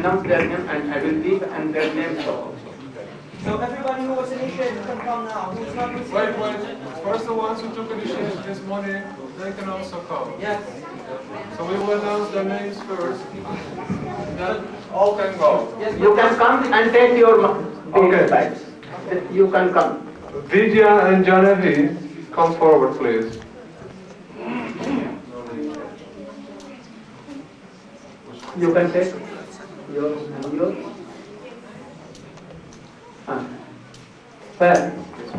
announce their name and I will leave and their names also. So everybody who was initiated can come now. Who's not received? Wait. First the ones who took initiation this morning, they can also come. Yes. So we will announce their names first. Then all can go. Yes. You can come and take your bags. You can come. Vidya and Janavi, come forward please. You can take yours and yours. Where?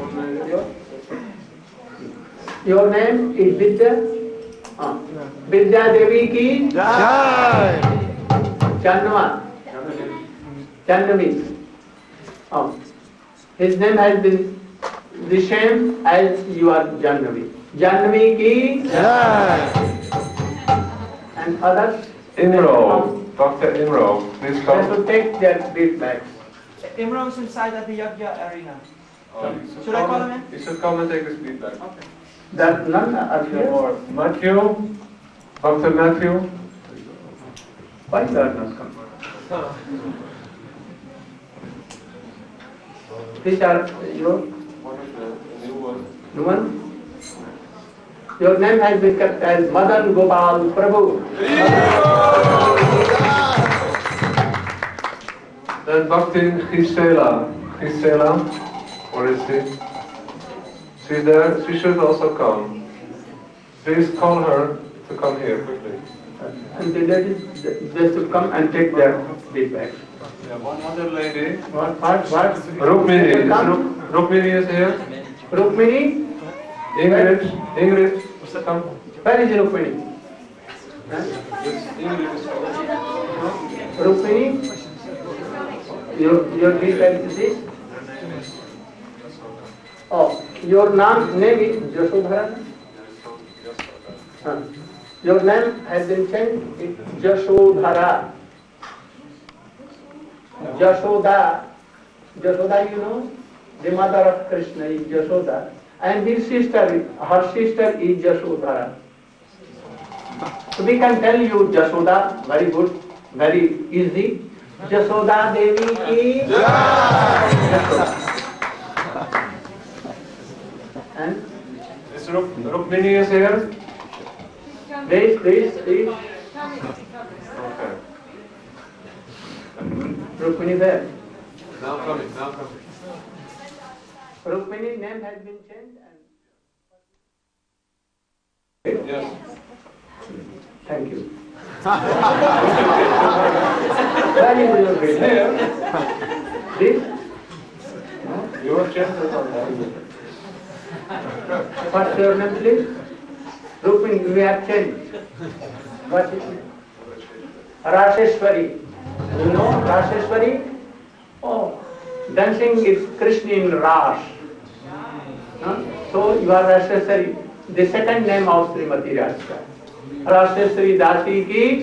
Your name is Vidya? Vidya Devi ki Jai. Jannavi. His name has been the same as you are Jannavi. Jannavi ki Jai. And others? Imro, Dr. Imro, please They come. should take their bead bags. Imran is inside at the Yagya arena. Should I call him in? You should come and take his feedback. Okay. That none are here. Or Matthew, Dr. Matthew. Why you are not come? These are your new one. Your name has been kept as Madan Gopal Prabhu. Then Bhakti Gisela. Gisela, where is she? She's there. She should also come. Please call her to come here quickly. And the ladies, they should come and take their feedback. Yeah, one other lady. What? Rukmini. Rukmini is here. Rukmini? Ingrid, come. Where is Rukmini? Rukmini? Your feedback is this? Oh, your name is Jasodhara? Your name has been changed. It's Jasodhara. Jashoda. Jashoda, you know? The mother of Krishna is Jashoda. And his sister, her sister is Jasodhara. So we can tell you Jashoda, very good, very easy. Jashoda Devi ki Jashoda. And Is Rukmini is here? Please. Okay. Rukmini there. Now coming. Rukmini name has been changed and Yes. thank you. Where is your video? This? Your gender on that. What's your name, please? Rukmini, we have changed. What is it? Rasheshwari. You know Rasheshwari? Oh, dancing is Krishna in Rash. So you are Rasheshwari. The second name of Srimati Radhika. Rasheshwari Dasi ki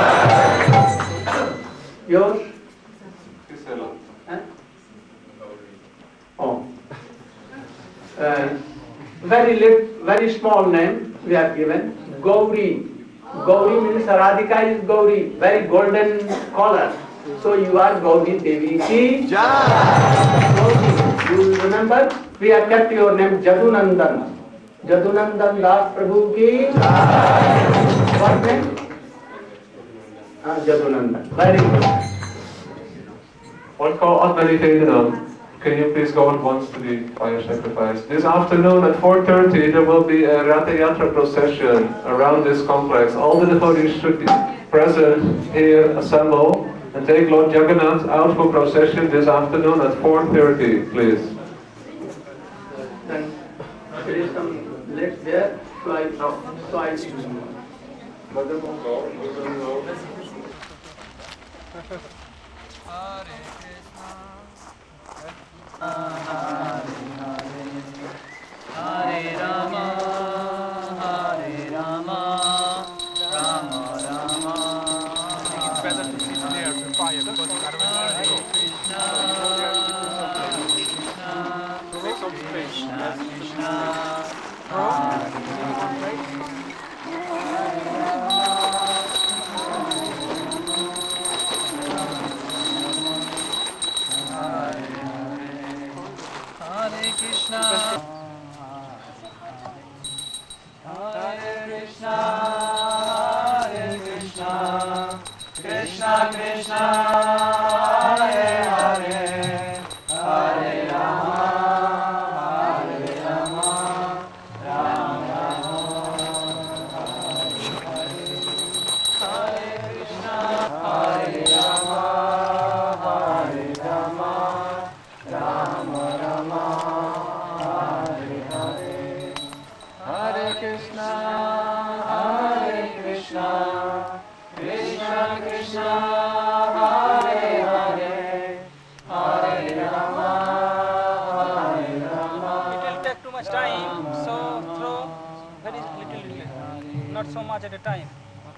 yours? Gisela. Oh. Very small name we have given. Gauri. Gauri means Radhika is Gauri, very golden color. So you are Gauri Devi ki Jai. You remember? We have kept your name Jadunandan. Jadunandan Das Prabhu ki Jai. What name? Jadunandan. Very good. One call Advanitadanam. Can you please go at once to the fire sacrifice? This afternoon at 4:30 there will be a Ratha Yatra procession around this complex. All the devotees should be present here, assemble, and take Lord Jagannath out for procession this afternoon at 4:30, please. Then there is some legs there, so I Mother will go, Hare Rama, Hare Rama, Rama Rama. It's better to sit near the fire because otherwise you Krishna, Krishna, make some space. Krishna, Hare Rama. Krishna, Hare Hare, Hare Rama, Hare Rama, Rama Rama, Hare Krishna, Hare Rama, Hare Rama, Rama Rama, Hare Hare, Hare Krishna, Hare Krishna, Krishna Krishna, Hare Hare, Hare Rama, Hare Rama. It will take too much time, so throw very little, not so much at a time.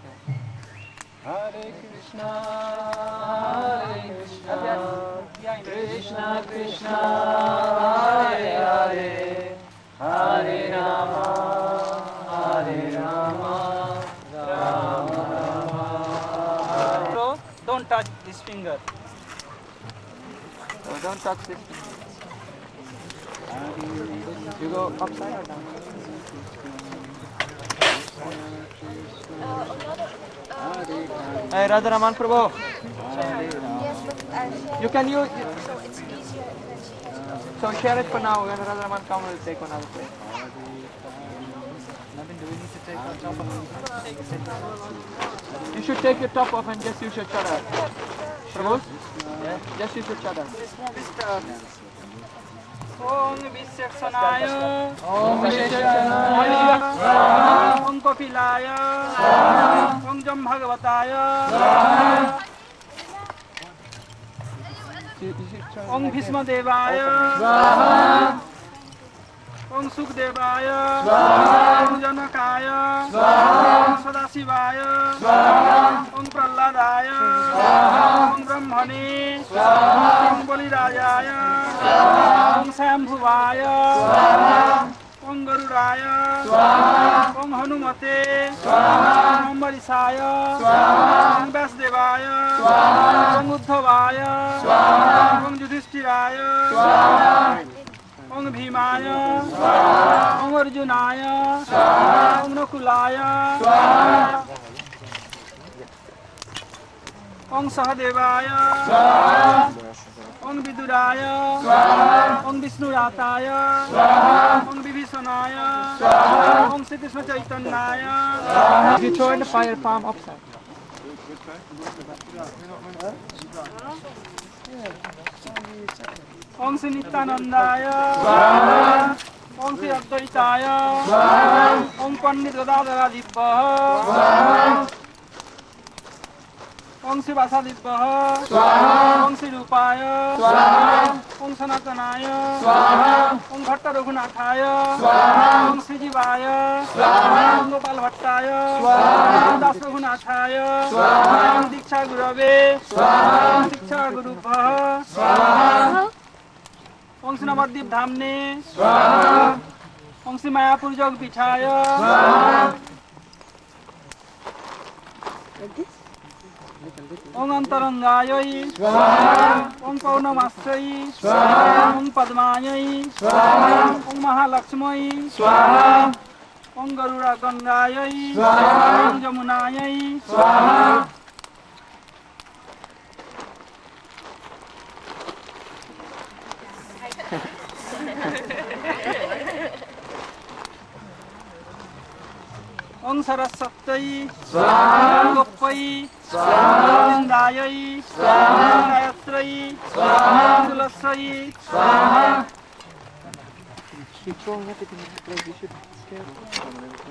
Hare Krishna, Hare Krishna, Krishna Krishna, Hare Hare, Hare Rama, Hare Rama, Rama Rama. So don't touch this finger. So don't touch this. You go upside or down? Hey Radharaman Prabhu. Yes, but I'll share. You can use. So it's easier when she has to. So share it for now. When Radharaman comes, we'll take one other plate. You should take your top off and just use your chadar. Prabhu? Just use your chadar. Om Visaksanaya, Om Visheshwaraya, Om Kapilaya, Om Jam Bhagavataya, Om Bhisma Devaya, Om Sukhdevaya, Om Janakaya, Om Sadasivaya, Om Prahladaya, Om Brahmane, Om Balirajaya, Om Shambhuvaya, Om Garudaya, Om Hanumate, Om Varisaya, Om Vasudevaya, Om Uddhavaya, Om Yudhishthiraya, Om Bhimaya, Om Arjunaya, Om Nakulaya, Om Sahadevaya, Om Viduraya, Om Vishnuyataya, Om Vibhishanaya, Om Sri Krishna Chaitanyaya. If you throw in the fire, palm upside. Om Sri Nityanandaya, Om Sri Advaitaya, Om Pandit Gadadhara Dibbaha, Om Sri Vasadibbaha, Om Sri Rupaya, Om Sanatanaya, Om Bhatta Raghunathaya, Om Sri Jivaya, Om Gopal Bhattaya, Om Das Raghunathaya, Om Diksha Gurave, Om Diksha Gurubhaha, Om Sri Navadip Dhamne, Om Sri Mayapur Jog Pichaya, Om Antarangayai, Om Paurnamasai, Om Padmayai, Om Mahalakshmai, Om Garuda Gangayai, Om Jamunayai, Om Saraswatai, Om Goppai, Om Indayai, Om Gayatrai, Om Tulasai, She's throwing everything into place. You should be careful.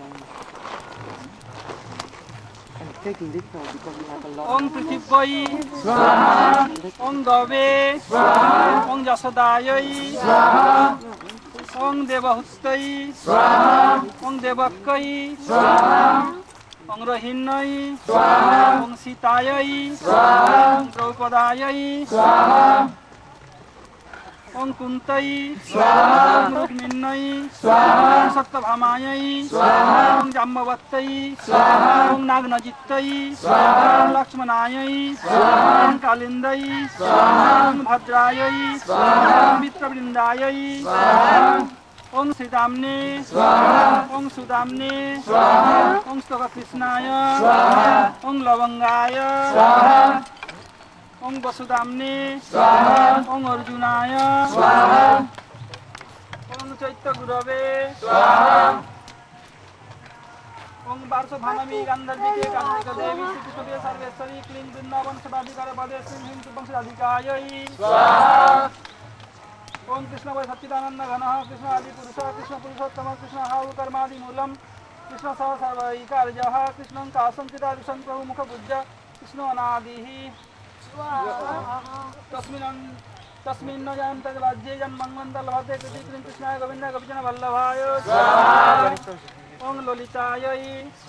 I'm taking this now because we have a lot. Om Prithivai, Om Dave, Om Jasodayai, Om Devahustai, Om Devakai, Om Rahinai, Om Sitayai, Om Draupadayai, Om Kuntai, Om Rukminai, Om Satyabhamayai, Om Jambavattai, Om Nagnajittai, Om Lakshmanayai, Om Kalindai, Om Bhadrayai, Om Mitravrindayai, Om Sridamne, Om Sudamne, Om Stoka Krishnaya, Om Lavangaya, ओम वसुधाम्ने स्वाहा ओम अर्जुनाय स्वाहा ओम चैत्य गुरवे स्वाहा ओम वार्षभानमी गंधर्विके कार्तिक देवी श्री कृष्णदेव सर्वेश्वरी क्लीं वृंदावन सदाधिकार पदे श्री हिंद वंशाधिकायै स्वाहा ओम कृष्ण वै सच्चिदानंद घनः कृष्ण आदि पुरुष कृष्ण पुरुषोत्तम कृष्ण हाउ कर्मादि मूलम कृष्ण सह सर्वैकार्यः कृष्णं कासंकिता विषं प्रभु मुख पूज्य कृष्ण अनादिः तस्मिन् न जानन्त राज्ये जन्मंगन्त लभते कृति कृष्णाय गोविन्द गोपीजन वल्लभाय ओम ललितायै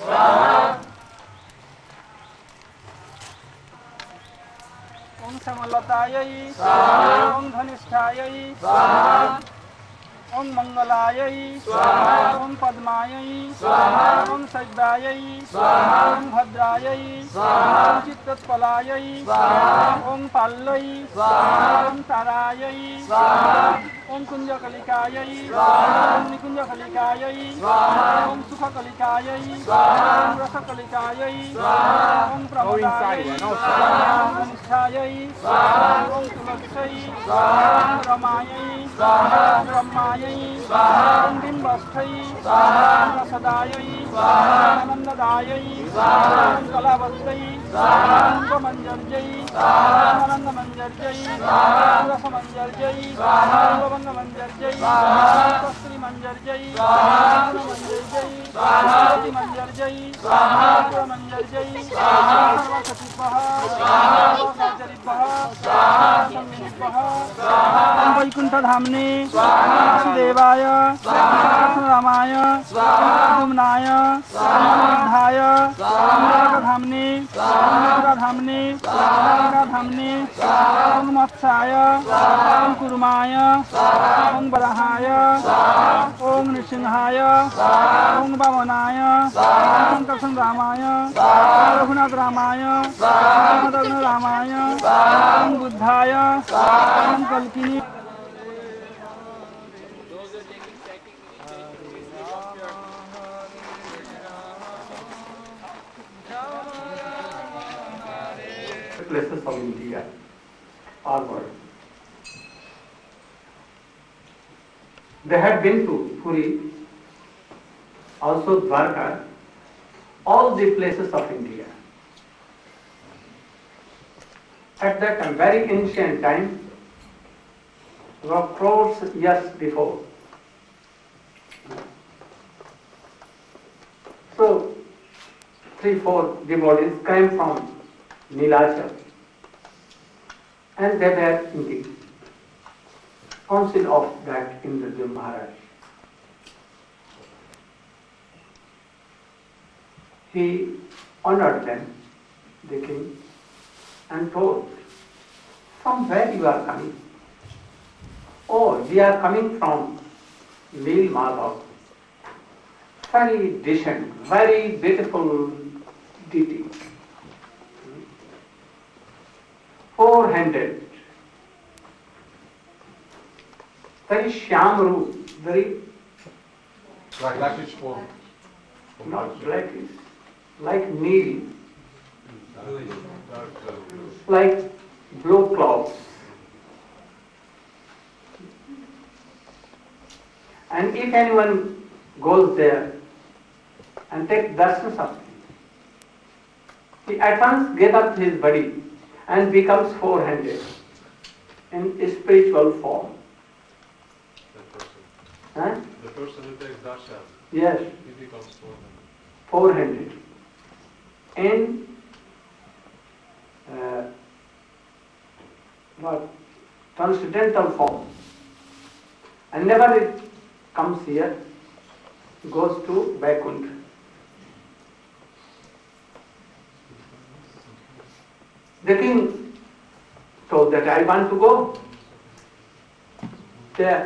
ओम श्यामलतायै ओम धनिष्ठायै ओम मंगलायै ओम पद्मायै ओम सज्जायै ओम भद्रायै ओम चित्तत्पलायै ओम पाल्लै ओम तारायै ओम कुंजकलिकायै ओम निकुंजकलिकायै ओम सुखकलिकायै ओम रसकलिकायै ओम प्रमदायै ओम धनिष्ठायै ओम तुलस्यै ओम रमायै ओम ब्रह्मायै ओम बिंबस्थै ओम रसदायै आनंददायै ओम कलावत्यै ओम मंजर्यै ओम आनंदमंजर्यै ओम रसमंजर्यै ओम लवंगमंजर्यै ओम कस्त्रीमंजर्यै ओम मंजर्यै ओम मंजर्यै ओम मंजर्यै सर्वसचिवः सर्वसचरितः संविनितः ओम वैकुंठधाम्ने वासुदेवाय कृष्णरामाय दुम्नाय धाय धाम्ने धाम्ने धाम्ने ओम मत्स्याय ओम कुर्माय ओम वराहाय ओम नृसिंहाय ओम वामनाय ओम कृष्णरामाय रघुनाथ रामाय ओम रामाय ओम बुद्धाय ओम कल्किनी places of India or world. They had been to Puri, also Dwarka, all the places of India. At that time, very ancient time, about crores years before. So, 3-4 devotees came from Nilachal, and they were in the council of that Indrajit Maharaj. He honored them, the king, and told, "From where you are coming?" "Oh, we are coming from Nil Madhav. Very decent, very beautiful deity. 400. Very Shyamru, very Blackish form. not blackish, like Nil, like blue clouds. And if anyone goes there and takes darshan of him, he at once gets up his body and becomes 400 in spiritual form. Huh? The person who takes darshan, Yes, he becomes 400. 400 in what? Transcendental form. And never it comes here, goes to Vaikuntha. The king told that I want to go there.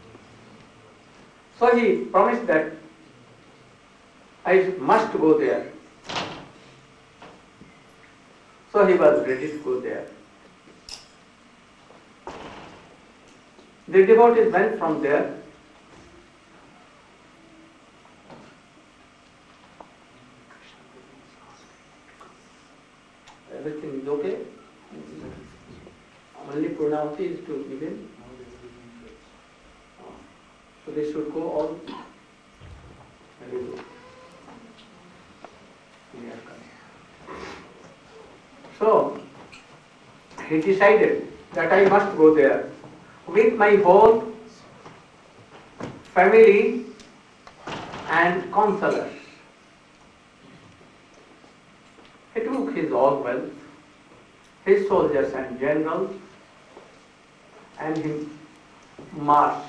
So he promised that I must go there. So he was ready to go there. The devotees went from there. Everything is okay? Purnavati is to give him. So they should go all. Very good. So he decided that I must go there with my whole family and counselors. He took his all wealth, his soldiers and generals, and he marched.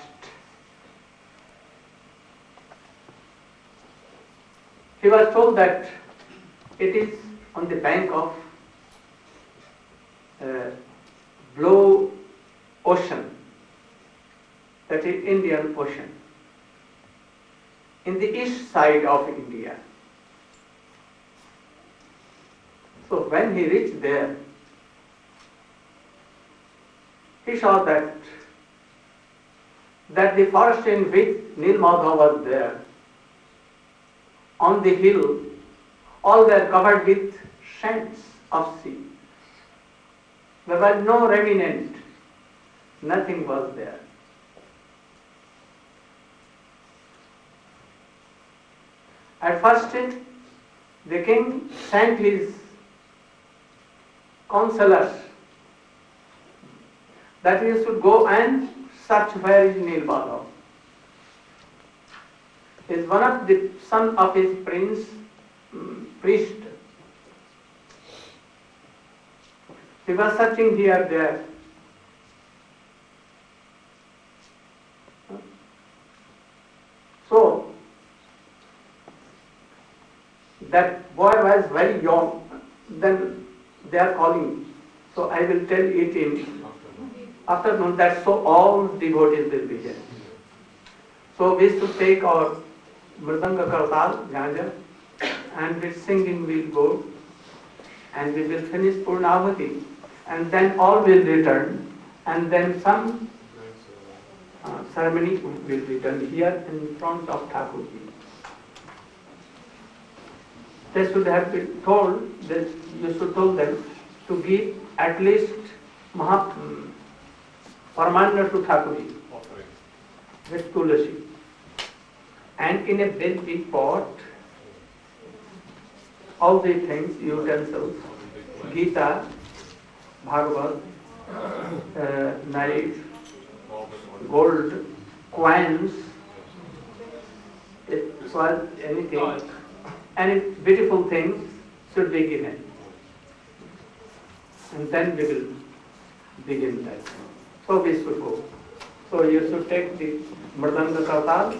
He was told that it is on the bank of Blue Ocean, that is Indian Ocean, in the east side of India. So when he reached there, he saw that the forest in which Nilmadhav was there, on the hill, all were covered with sands of sea. There was no remnant, nothing was there. At first, the king sent his counselors that he should go and search where is Nilmadhav. He is one of the son of his priest. He was searching here, there. So, that boy was very young. Then they are calling. So I will tell it in afternoon, that so all devotees will be here. So we should take our Mridanga Kartal, Ganja, and with singing we'll go, and we will finish Purnavati, and then all will return, and then some ceremony will be done here in front of Thakurji. They should have been told that you should tell them to give at least Paramanda to Thakurji with Tulasi. And in a big pot, all the things, utensils, Gita, Bhagavad, knife, gold, coins, it was anything, any beautiful things should be given. And then we will begin that. So we should go. So you should take the Mridanga Kartal.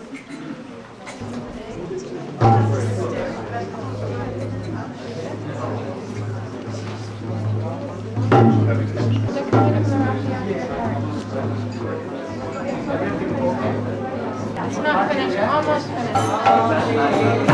It's not finished, almost finished.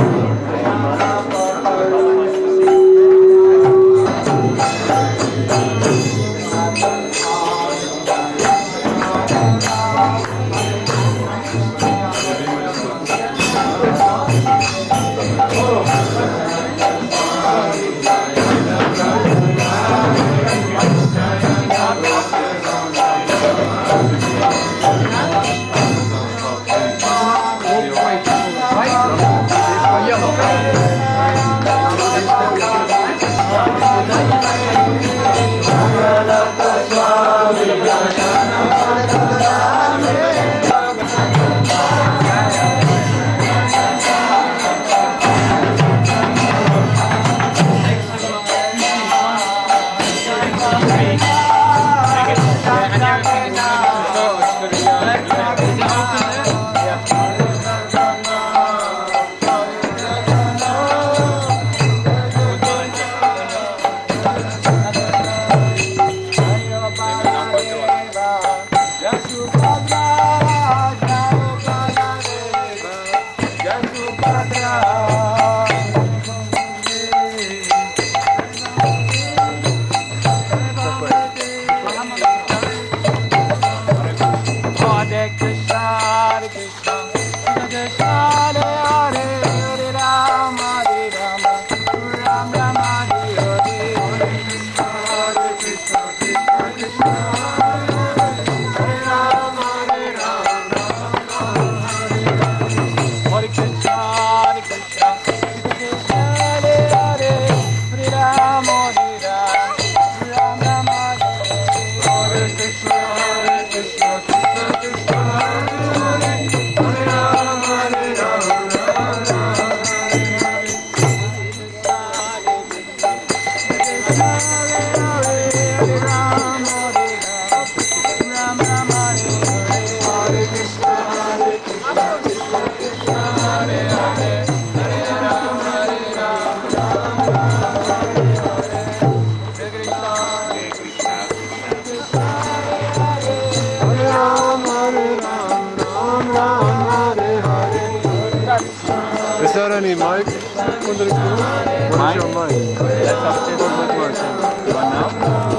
Krishna, Krishna, Krishna. Is there any mic under the pool? What is your mic? Let's update one more time. You want now?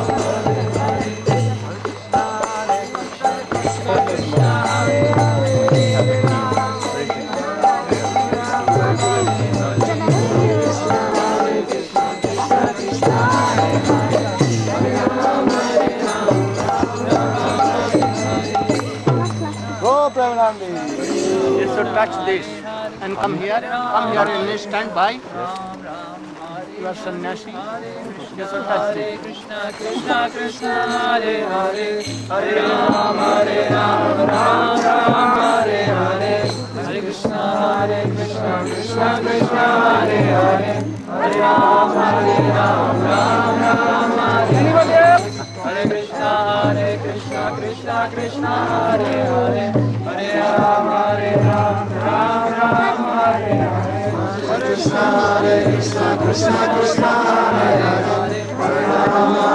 You should touch this and come here and stand by. You are sannyasi. You should touch this. Krishna Krishna Krishna Hare Hare Hare Rama Rama Hare Hare Hare Krishna Krishna Krishna Hare Hare Hare Rama Rama Anybody else? Hare Krishna Krishna Krishna Hare Hare Hare Rama Rama Hare Hare Hare Krishna Krishna Krishna Hare Hare Hare Rama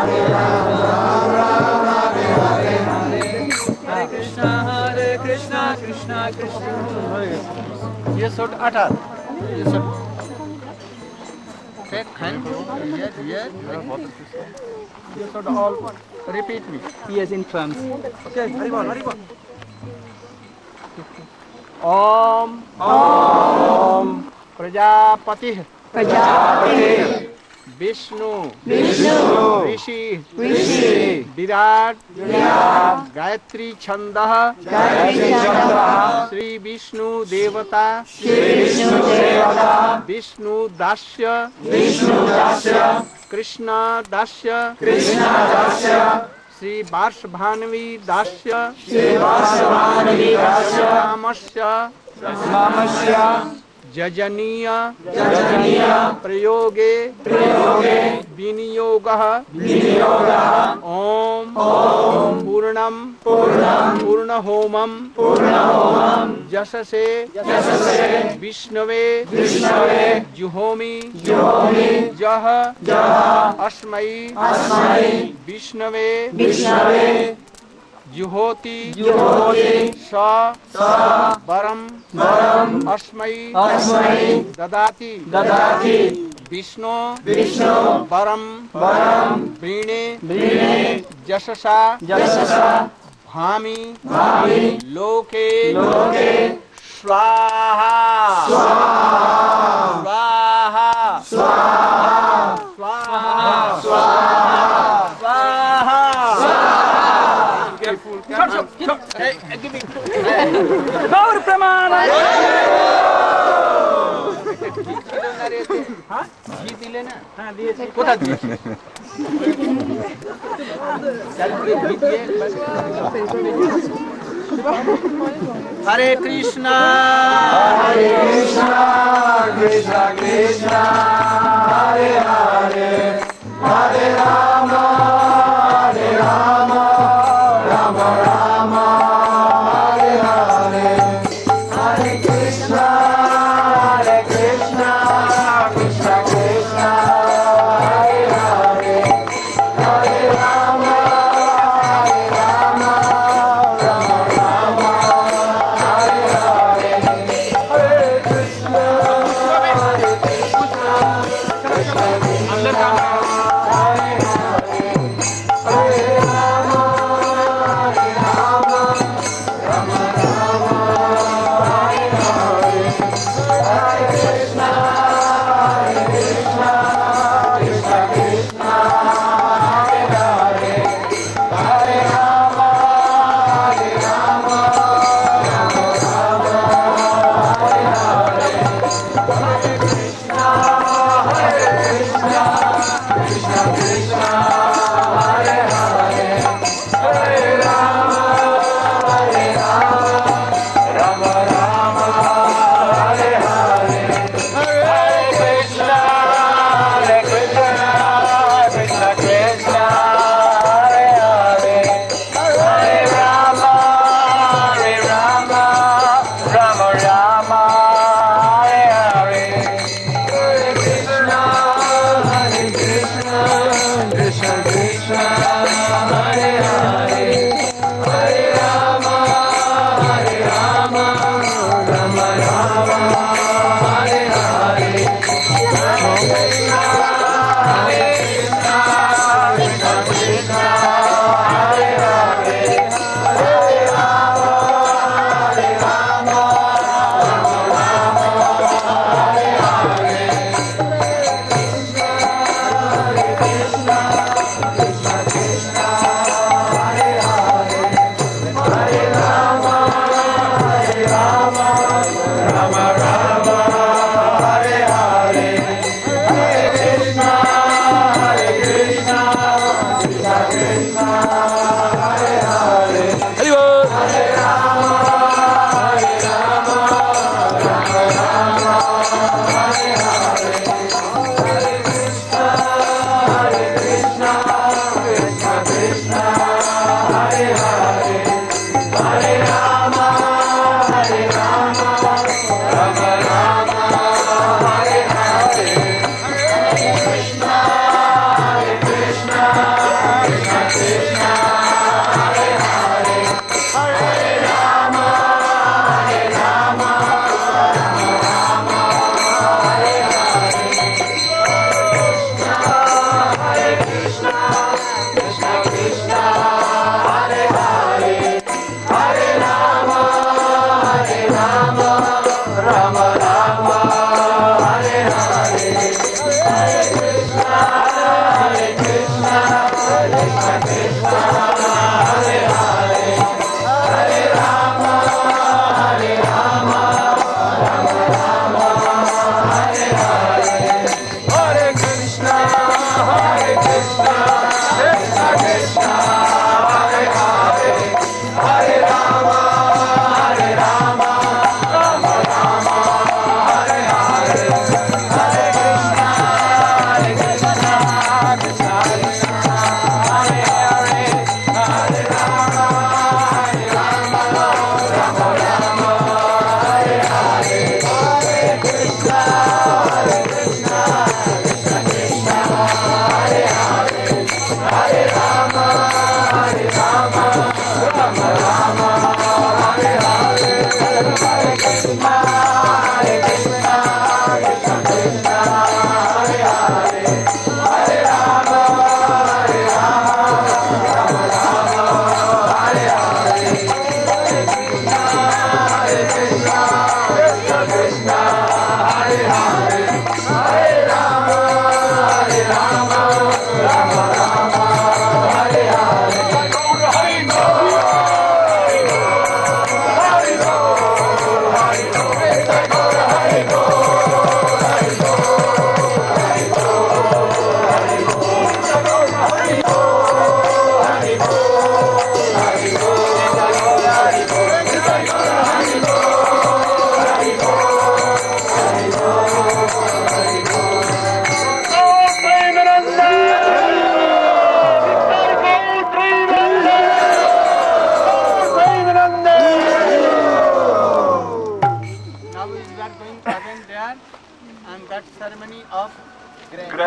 Rama Hare Hare Hare Krishna Krishna Krishna. You should utter. You should take hand here. You should all repeat me. He is in trance. Okay, Haribol. Om Prajapati Vishnu Rishi Virat Gayatri Chandah Shri Vishnu Devata Vishnu Dasya Krishna Dasya Shri Varshbhanvi Dasya Namasya Jajaniya Prayoge Viniyogah Om Purnam Purnahomam Jasase Vishnave Juhomi Jah Asmai Vishnave Juhoti Sa Baram Asmai Dadati Vishnu Baram Brine Jasasa Bhami Loke Swaha Hey, give me. Gaur Pramana. घी दिले ना हाँ दिए कोटा दिए हरे Krishna Krishna Krishna Hare Hare Hare Ram Ram Ram Hare Hare Hare Krishna Krishna Krishna Krishna Hare Hare Hare Ram Ram Ram Hare Hare Hare Krishna Krishna Krishna Hare Hare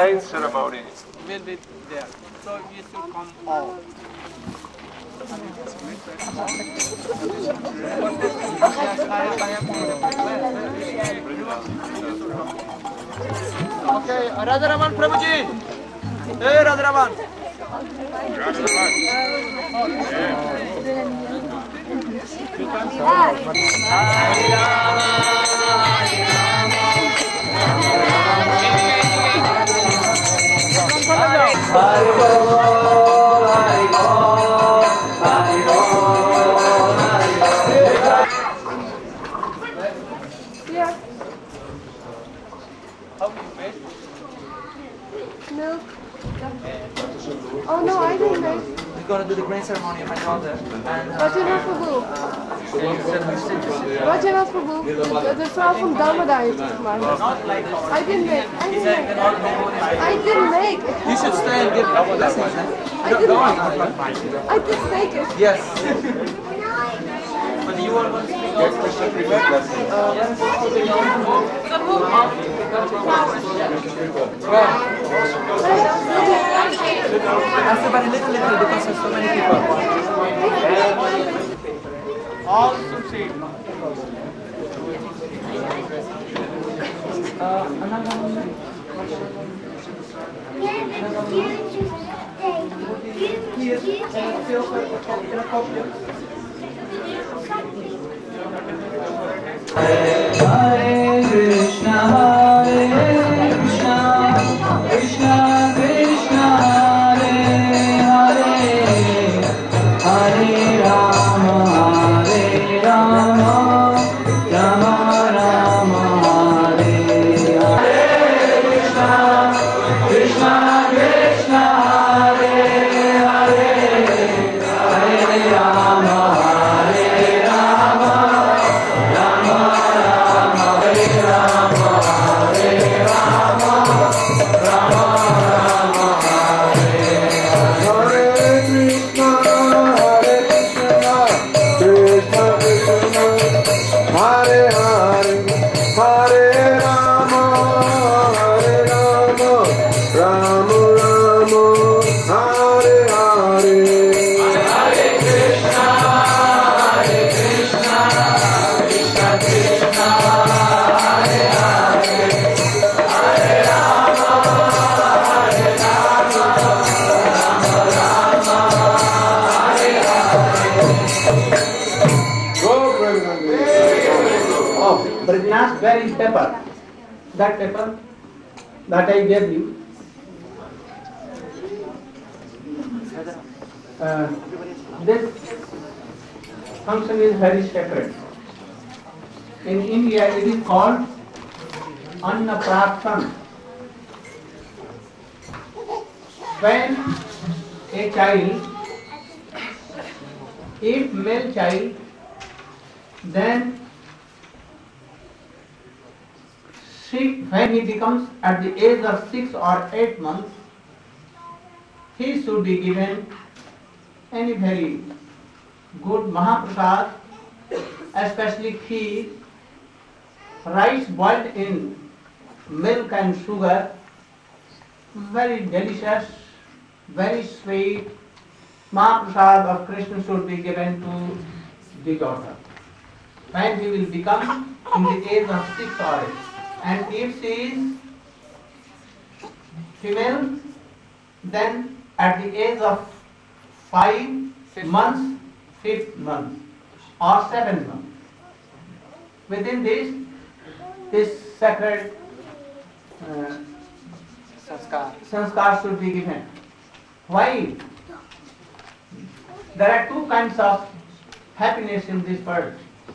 main ceremony. will be there. So you should come all. Okay, Radharaman Prabhuji. Hey, Radharaman. Milk. Oh no, I didn't make. We're gonna do the grain ceremony of my brother. And Rajanas Prabhu. Rajanas Prabhu. De vrouw van Damada heeft het gemaakt. I didn't make. I didn't make. you should stay and give blessings. I didn't make it. Yes. But you want to speak Ask about a little because there's so many people. All succeed. Hare Krishna, Krishna Krishna, Hare Hare, Hare Rama, Rama Rama, Hare Hare. Krishna, Krishna Krishna, Hare Hare, Hare Rama, Hare Rama. Brajna's berry pepper, that pepper that I gave you, this function is very sacred. In India it is called Annaprashan. When a child, if male child, then when he becomes at the age of 6 or 8 months, he should be given any very good Mahaprasad, especially kheer, rice boiled in milk and sugar, very delicious, very sweet. Mahaprasad of Krishna should be given to the daughter when he will become in the age of 6 or 8. And if she is female, then at the age of 5 months, 5th month or 7th month, within this sacred sanskar should be given. Why? There are two kinds of happiness in this world.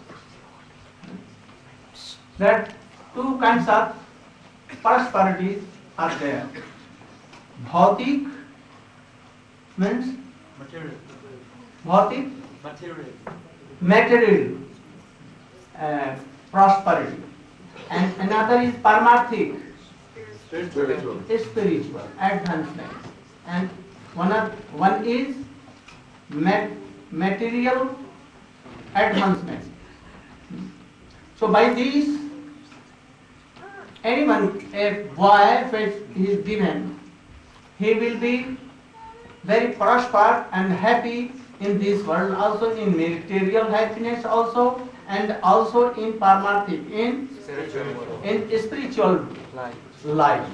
There are two kinds of prosperities are there. Bhautik means Bhautik, material prosperity, and another is Paramarthik, spiritual advancement, and one is material advancement. So by these anyone, a boy, if he is given, he will be very prosperous and happy in this world, also in material happiness also, and also in paramārthik, in spiritual life.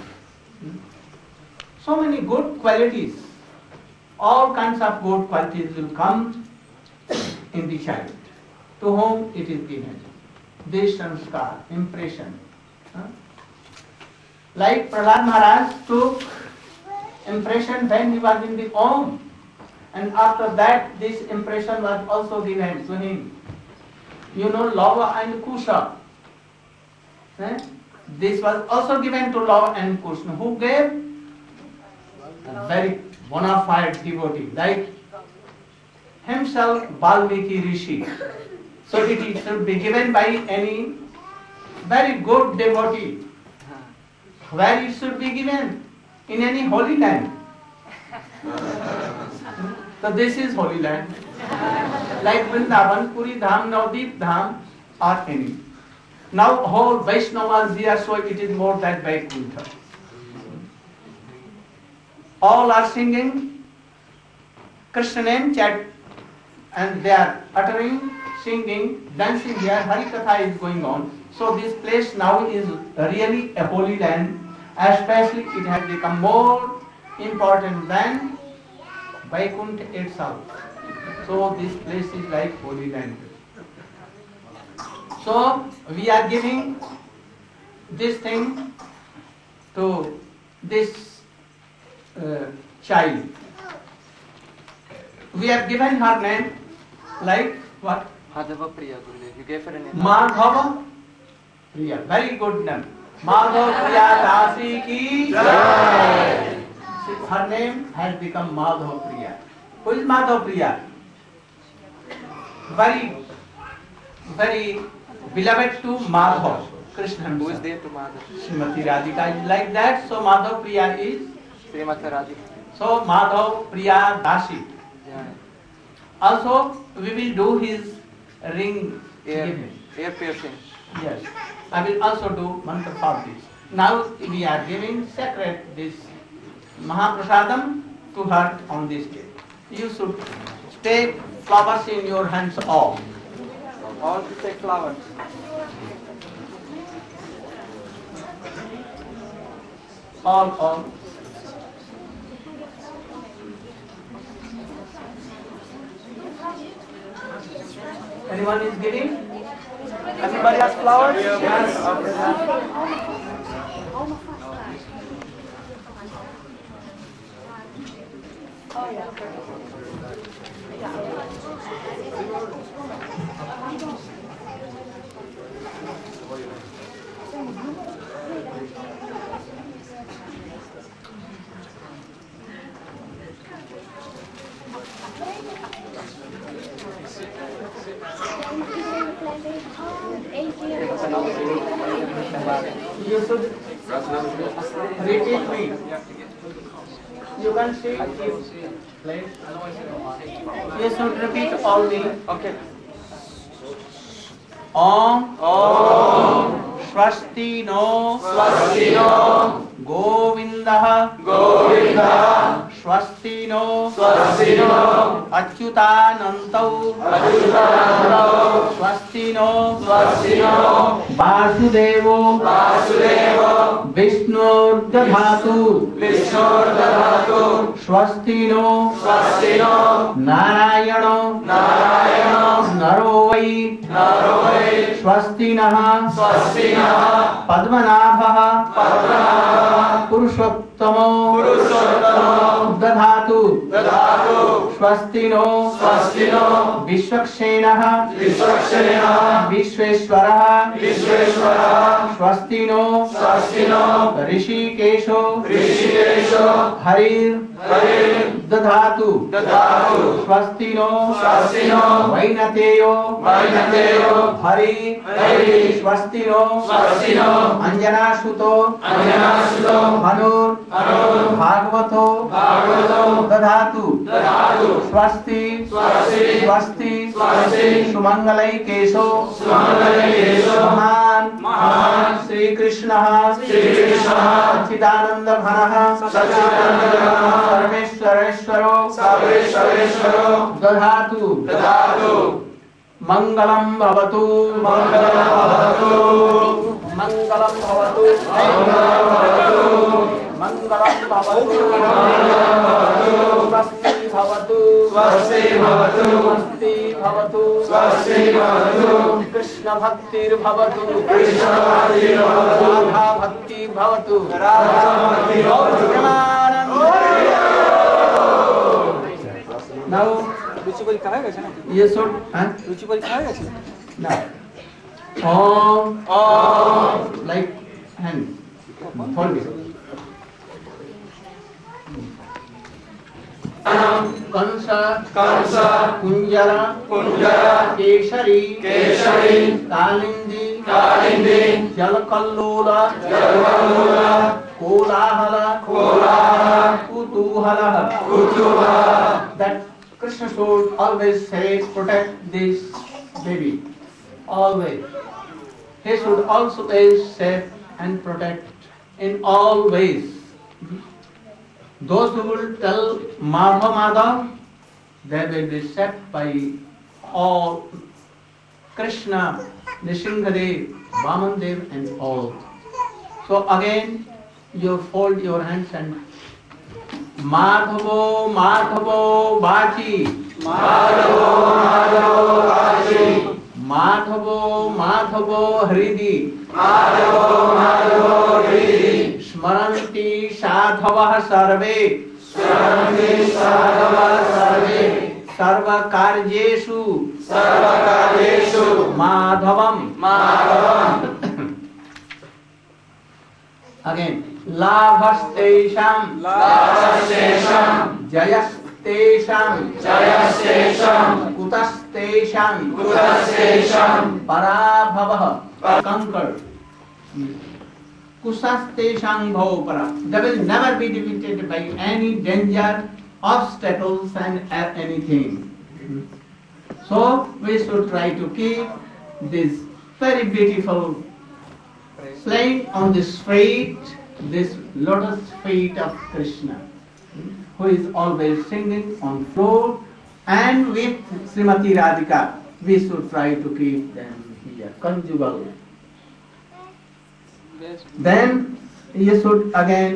So many good qualities, all kinds of good qualities will come in the child to whom it is given. This sanskar, impression. Like Prahlad Maharaj took impression when he was in the womb, and after that this impression was also given to him. You know Lava and Kusha. This was also given to Lava and Kush. Who gave? A very bona fide devotee, like himself Valmiki Rishi. So it should be given by any very good devotee. Where it should be given? In any holy land. So this is holy land. Like Vrindavan, Puri Dham, Navdeep Dham, or any. Now whole Vaishnavas here, so it is more than Vaikuntha. All are singing Krishna name chant, and they are uttering, singing, dancing here. Hari Katha is going on. So this place now is really a holy land. Especially it has become more important than Vaikuntha itself. So this place is like holy land. So we are giving this thing to this child. We have given her name like what? Madhava Priya, Gurudev. You gave her a name. Madhava Priya. Very good name. Madhava Priya Dasi ki Jai. Her name has become Madhava Priya. Who is Madhava Priya? Very, very beloved to Madhava, Krishna himself. Who is there to Madhava? Srimati Radhika is like that. So Madhava Priya is. Srimati Radhika. So Madhava Priya Dasi. Yeah. Also, we will do his ring. Ear piercing. Yes. I will also do mantra for this. Now we are giving sacred this Mahaprasadam to her on this day. You should take flowers in your hands all. All to take flowers. All. Anyone is giving? Everybody has flowers? Yes. You should repeat me. You can see this place. You should repeat all me. Okay. Om Swasti no Govindah Swasti no Achyutanantau Swasti no Vasudevo Vishnurdadhatu Swasti no Narayano Naro vai Swasti naha Padmanabha Purushottamo Dadhatu Swasti no Vishwakshenaha Vishweshwaraha Swasti no Rishikesho Harir Dadhatu Swasti no Vainateyo Hari Swasti no Anjanasuto Hanur Bhagavato Dadhatu Swasti Sumangalai Kesho Mahan Shri Krishna Satchidanand Ghana Sarveshwareshwaro Dadhatu Mangalam Bhavatu Mangalam Bhavatu Swasti Bhavatu Krishna Bhaktir Bhavatu Radha Bhakti Bhavatu Now रुचि परीक्षा है कैसे ना ये सुन रुचि परीक्षा है कैसे now like hand hold it Kansa कुंजरा Keshari Kalindi जलकल्लोला कोलाहला कुतूहला that Krishna should always say protect this baby always. He should also be safe and protect in all ways. Those who will tell Madhava, they will be saved by all Krishna, Nrsimhadev, Vamandev and all. So again, you fold your hands and Madhavo Bachi Madhavo Hridi Smaranti Sadhavah Sarve Sarva Karjeshu Madhavam Again Labhastesham Jayastesham Kutastesham Parabhavah conquered Kusastesham Bhavapara. They will never be defeated by any danger, obstacles and anything. So we should try to keep this very beautiful playing on this feet, this lotus feet of Krishna, who is always singing on floor, and with Srimati Radhika, we should try to keep them here, conjugal. Then you should again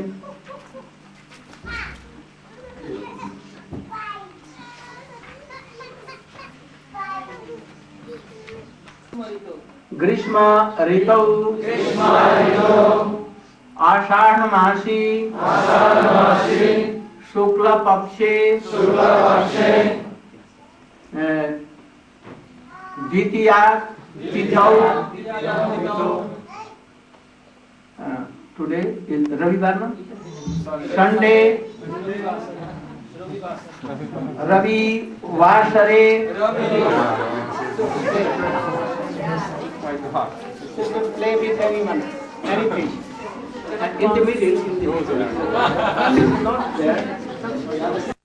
Grishma Ritau Ashadh Masi Shukla Pakshe Ditiya Tithau. Today is Ravivar, no? Sunday Ravi Vasare play with anyone, anything. And in the middle, not there.